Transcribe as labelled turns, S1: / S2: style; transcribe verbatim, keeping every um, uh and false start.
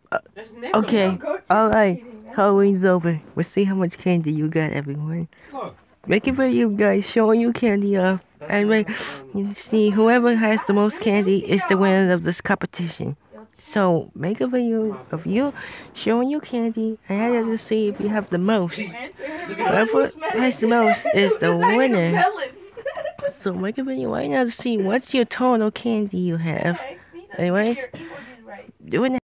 S1: Uh, okay, alright. Halloween's over. We'll see how much candy you got, everyone. Make a video, guys, showing you candy off. And make, you see, whoever has the most candy is the winner of this competition. So, make a video of you showing you candy, and I have to see if you have the most. Whoever has the most is the winner. So, make a video right now to see what's your total candy you have. Anyways, doing